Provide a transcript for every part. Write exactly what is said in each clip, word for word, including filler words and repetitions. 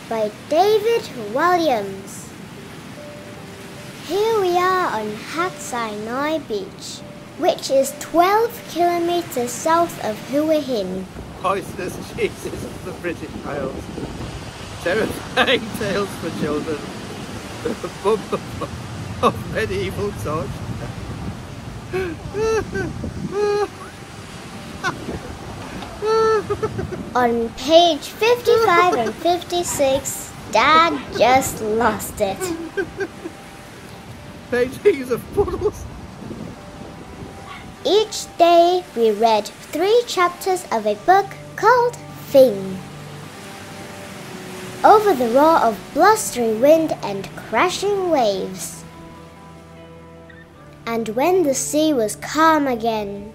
by David Walliams. Here we are on Hat Sinai Beach, which is twelve kilometers south of Hua Hin. Poisonous Jesus of the British Isles. Terrifying tales for children. The bumper of medieval torture. On page fifty-five and fifty-six, Dad just lost it. Paintings of puddles. Each day we read three chapters of a book called FING. Over the roar of blustery wind and crashing waves. And when the sea was calm again.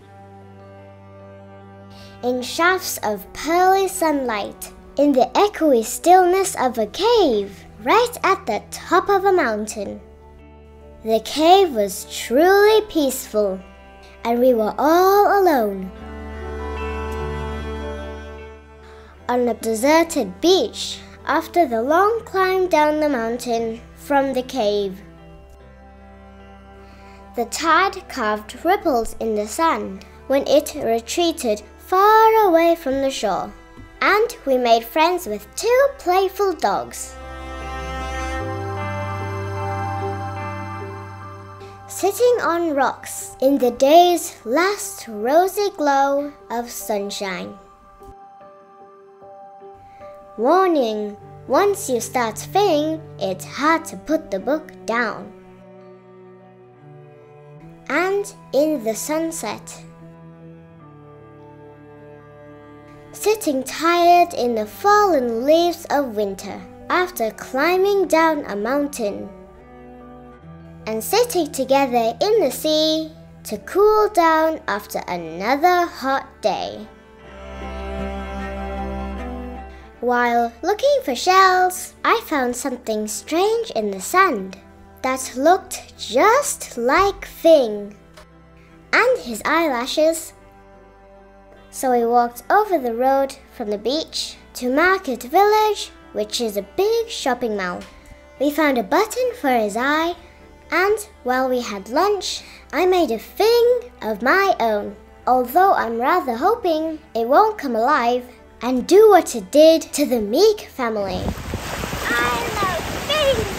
In shafts of pearly sunlight, in the echoey stillness of a cave, right at the top of a mountain. The cave was truly peaceful, and we were all alone. On a deserted beach, after the long climb down the mountain from the cave. The tide carved ripples in the sand when it retreated far away from the shore, and we made friends with two playful dogs. Sitting on rocks in the day's last rosy glow of sunshine. Warning, once you start FING, it's hard to put the book down. And in the sunset. Sitting tired in the fallen leaves of winter after climbing down a mountain. And sitting together in the sea to cool down after another hot day. While looking for shells, I found something strange in the sand that looked just like FING and his eyelashes. So we walked over the road from the beach to Market Village, which is a big shopping mall. We found a button for his eye, and while we had lunch, I made a FING of my own, although I'm rather hoping it won't come alive and do what it did to the Meek family. I love FING!